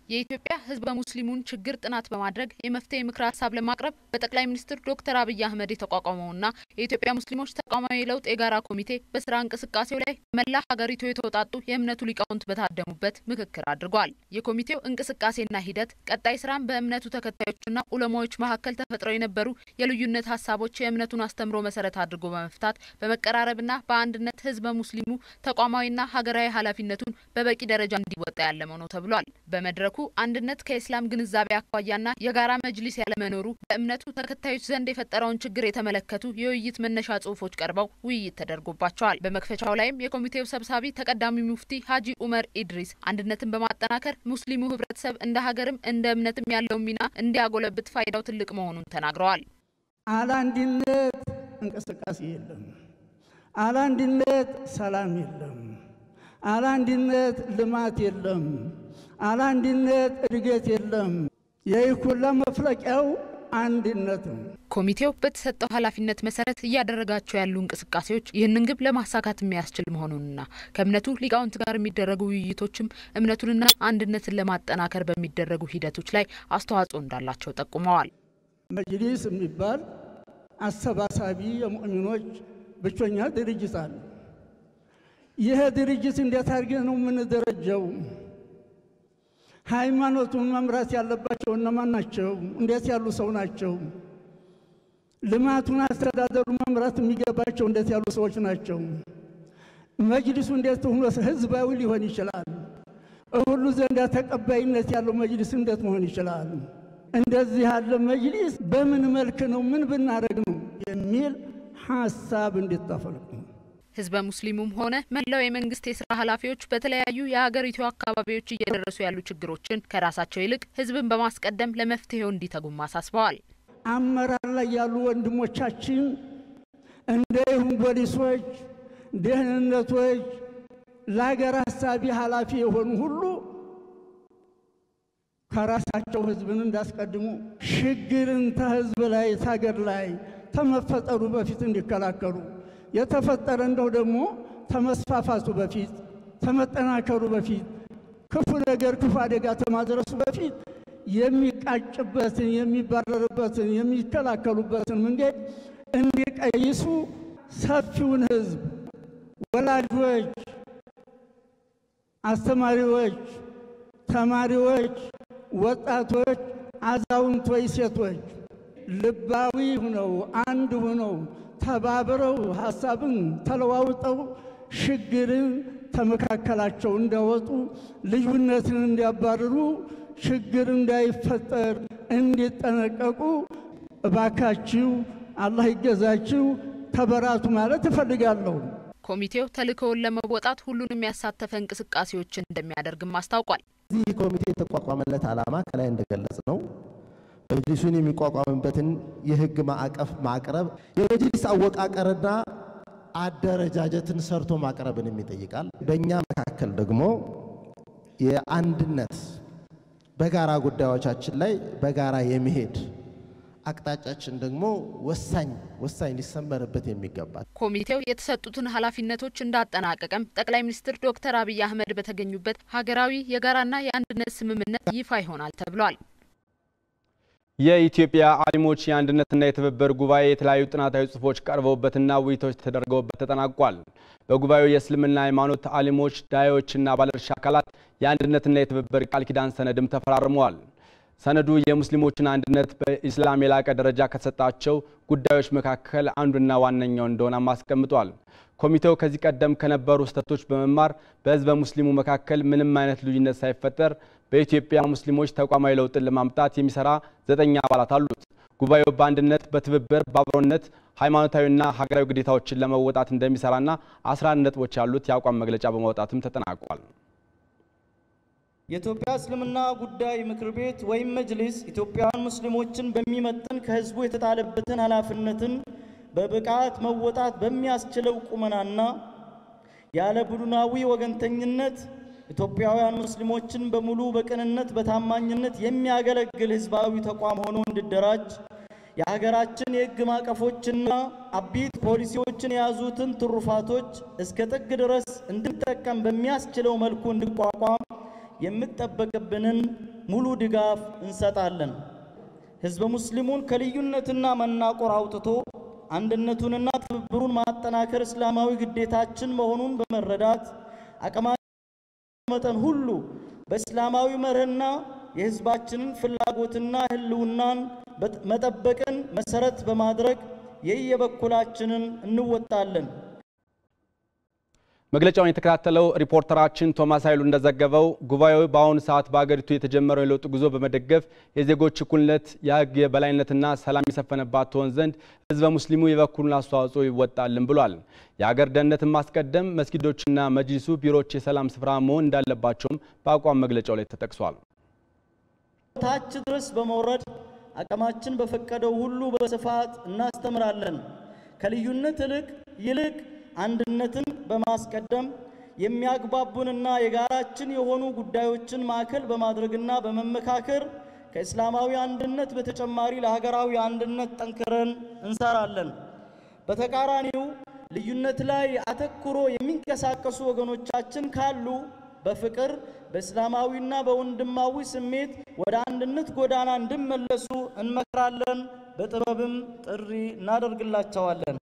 የኢትዮጵያ ህዝበ ሙስሊሙን ችግር ጥናት በማድረግ የመፍትሄ ምክር ሀሳብ ለማቅረብ በጠቅላይ ሚኒስትር ዶክተር አብይ አህመድ የተቋቋመውና የኢትዮጵያ ሙስሊሞች ተቋማዊ ለውጥ የጋራ ኮሚቴ በስራ እንቅስቃሴው ላይ መላ ሀገሪቱ የተወጣጡ የእምነቱ ሊቃውንት በታደሙበት ምክክር አድርጓል። የኮሚቴው እንቅስቃሴና ሂደት ቀጣይ ስራም በእምነቱ ተከታዮችና ዑለማዎች መካከል ተፈጥረው የነበሩ የልዩነት ሀሳቦች የእምነቱን አስተምሮ መሰረት አድርጎ በመፍታት በመቀራረብና በአንድነት ህዝበ ሙስሊሙ ተቋማዊና ሀገራዊ ኃላፊነቱን በበቂ ደረጃ እንዲወጣ ያለመው ነው ተብሏል። በመድረኩ አንድነት ከእስላም ግንዛቤ አኳያና የጋራ መጅሊስ ያለመኖሩ በእምነቱ ተከታዮች ዘንድ የፈጠረውን ችግር የተመለከቱ የውይይት መነሻ ጽሁፎች ቀርበው ውይይት ተደርጎባቸዋል። በመክፈቻው ላይም የኮሚቴው ሰብሳቢ ተቀዳሚ ሙፍቲ ሀጂ ኡመር ኢድሪስ አንድነትን በማጠናከር ሙስሊሙ ህብረተሰብ እንደ ሀገርም እንደ እምነትም ያለው ሚና እንዲያጎለብት ፋይዳው ትልቅ መሆኑን ተናግረዋል። አላንድነት እንቅስቃሴ የለም፣ አላንድነት ሰላም የለም፣ አላንድነት ልማት የለም፣ አላንድነት እድገት የለም። የይኩላ መፍለቂያው አንድነት ነው። ኮሚቴው በተሰጠው ኃላፊነት መሰረት እያደረጋቸው ያሉ እንቅስቃሴዎች ይህንን ግብ ለማሳካት የሚያስችል መሆኑንና ከእምነቱ ሊቃውንት ጋር የሚደረጉ ውይይቶችም እምነቱንና አንድነትን ለማጠናከር በሚደረጉ ሂደቶች ላይ አስተዋጽኦ እንዳላቸው ጠቁመዋል። መጅሊስ የሚባል አሰባሳቢ የሙእሚኖች ብቸኛ ድርጅት አለ። ይሄ ድርጅት እንዴት አድርገን ነው የምንደረጀው? ሃይማኖቱን መምራት ያለባቸው እነማን ናቸው? እንዴት ያሉ ሰው ናቸው? ልማቱን አስተዳደሩ መምራት የሚገባቸው እንዴት ያሉ ሰዎች ናቸው? መጅሊሱ እንዴት ሆኖ ህዝባዊ ሊሆን ይችላል? ሁሉ ዘንድ ተቀባይነት ያለው መጅሊስ እንዴት መሆን ይችላል? እንደዚህ ያለ መጅሊስ በምን መልክ ነው ምን ብናረግ ነው የሚል ሐሳብ እንድታፈልቁ ህዝበ ሙስሊሙም ሆነ መላው የመንግስት የሥራ ኃላፊዎች በተለያዩ የሀገሪቱ አካባቢዎች እየደረሱ ያሉ ችግሮችን ከራሳቸው ይልቅ ህዝብን በማስቀደም ለመፍትሄው እንዲተጉም አሳስበዋል። አመራር ላይ ያሉ ወንድሞቻችን እንደይሁን ፖሊሶች፣ ደህንነቶች፣ ለሀገር ሐሳቢ ኃላፊ የሆኑ ሁሉ ከራሳቸው ህዝብን እንዳስቀድሙ ችግርን ተህዝብ ላይ ታገር ላይ ተመፈጠሩ በፊት እንዲከላከሉ የተፈጠረ እንደው ደግሞ ተመስፋፋቱ በፊት ተመጠናከሩ በፊት ክፉ ነገር ክፉ አደጋ ተማድረሱ በፊት የሚቃጭበትን የሚባረርበትን የሚከላከሉበትን መንገድ እንዲቀይሱ ሰፊውን ህዝብ ወላጆች፣ አስተማሪዎች፣ ተማሪዎች፣ ወጣቶች፣ አዛውንቶች፣ ሴቶች ልባዊ ሆነው አንድ ሆነው ተባብረው ሐሳብን ተለዋውጠው ችግርን ተመካከላቸው እንዲያወጡ ልዩነትን እንዲያባርሩ ችግር እንዳይፈጠር እንዲጠነቀቁ እባካችሁ አላህ ይገዛችሁ ተበራቱ ማለት እፈልጋለሁ። ኮሚቴው ተልእኮውን ለመወጣት ሁሉንም ያሳተፈ እንቅስቃሴዎችን እንደሚያደርግም አስታውቋል። ይህ ኮሚቴ የተቋቋመለት ዓላማ ከላይ እንደገለጽ ነው መጅሊሱን የሚቋቋምበትን የህግ ማዕቀፍ ማቅረብ የመጅሊስ አወቃቀርና አደረጃጀትን ሰርቶ ማቅረብን ይጠይቃል። በእኛ መካከል ደግሞ የአንድነት በጋራ ጉዳዮቻችን ላይ በጋራ የሚሄድ አቅጣጫችን ደግሞ ወሳኝ ሊሰመርበት የሚገባል። ኮሚቴው የተሰጡትን ኃላፊነቶች እንዳጠናቀቀም ጠቅላይ ሚኒስትር ዶክተር አብይ አህመድ በተገኙበት ሀገራዊ የጋራና የአንድነት ስምምነት ይፋ ይሆናል ተብሏል። የኢትዮጵያ ዓሊሞች የአንድነትና የትብብር ጉባኤ የተለያዩ ጥናታዊ ጽሑፎች ቀርበውበትና ውይይቶች ተደርገውበት ተጠናቋል። በጉባኤው የእስልምና ሃይማኖት ዓሊሞች፣ ዳዒዎችና ባለድርሻ አካላት የአንድነትና የትብብር ቃል ኪዳን ሰነድም ተፈራርመዋል። ሰነዱ የሙስሊሞችን አንድነት በኢስላም የላቀ ደረጃ ከተሰጣቸው ጉዳዮች መካከል አንዱና ዋነኛው እንደሆነ አስቀምጧል። ኮሚቴው ከዚህ ቀደም ከነበሩ ስህተቶች በመማር በህዝበ ሙስሊሙ መካከል ምንም አይነት ልዩነት ሳይፈጠር በኢትዮጵያ ሙስሊሞች ተቋማዊ ለውጥን ለማምጣት የሚሰራ 9 አባላት አሉት። ጉባኤው በአንድነት በትብብር በአብሮነት ሃይማኖታዊና ሀገራዊ ግዴታዎችን ለመወጣት እንደሚሰራና 11 ነጥቦች ያሉት የአቋም መግለጫ በማውጣትም ተጠናቋል። የኢትዮጵያ እስልምና ጉዳይ ምክር ቤት ወይም መጅሊስ ኢትዮጵያውያን ሙስሊሞችን በሚመጥን ከህዝቡ የተጣለበትን ኃላፊነትን በብቃት መወጣት በሚያስችለው ቁመናና ያለ ቡድናዊ ወገንተኝነት ኢትዮጵያውያን ሙስሊሞችን በሙሉ በቅንነት በታማኝነት የሚያገለግል ህዝባዊ ተቋም ሆኖ እንዲደራጅ የሀገራችን የህግ ማዕቀፎችና አቢት ፖሊሲዎችን የያዙትን ትሩፋቶች እስከ ጥግ ድረስ እንድንጠቀም በሚያስችለው መልኩ እንዲቋቋም የምትጠበቅብንን ሙሉ ድጋፍ እንሰጣለን። ህዝበ ሙስሊሙን ከልዩነትና መናቆር አውጥቶ አንድነቱንና ትብብሩን ማጠናከር እስላማዊ ግዴታችን መሆኑን በመረዳት አቅማችን መጠን ሁሉ በእስላማዊ መርህና የህዝባችንን ፍላጎትና ህልውናን መጠበቅን መሰረት በማድረግ የየበኩላችንን እንወጣለን። መግለጫውን የተከታተለው ሪፖርተራችን ቶማስ ኃይሉ እንደዘገበው ጉባኤው በአሁኑ ሰዓት በአገሪቱ የተጀመረው የለውጥ ጉዞ በመደገፍ የዜጎች እኩልነት የህግ የበላይነትና ሰላም የሰፈነባት ትሆን ዘንድ ህዝበ ሙስሊሙ የበኩሉን አስተዋጽኦ ይወጣልን ብሏል። የሀገር ደህንነትን ማስቀደም መስጊዶችና መጅሊሱ ቢሮዎች የሰላም ስፍራ መሆን እንዳለባቸውም በአቋም መግለጫው ላይ ተጠቅሷል። ታች ድረስ በመውረድ አቅማችን በፈቀደው ሁሉ በስፋት እናስተምራለን። ከልዩነት ይልቅ አንድነትን በማስቀደም የሚያግባቡንና የጋራችን የሆኑ ጉዳዮችን ማዕከል በማድረግና በመመካከር ከእስላማዊ አንድነት በተጨማሪ ለሀገራዊ አንድነት ጠንክረን እንሰራለን። በተቃራኒው ልዩነት ላይ አተኩሮ የሚንቀሳቀሱ ወገኖቻችን ካሉ በፍቅር በእስላማዊና በወንድማዊ ስሜት ወደ አንድነት ጎዳና እንዲመለሱ እንመክራለን። በጥበብም ጥሪ እናደርግላቸዋለን።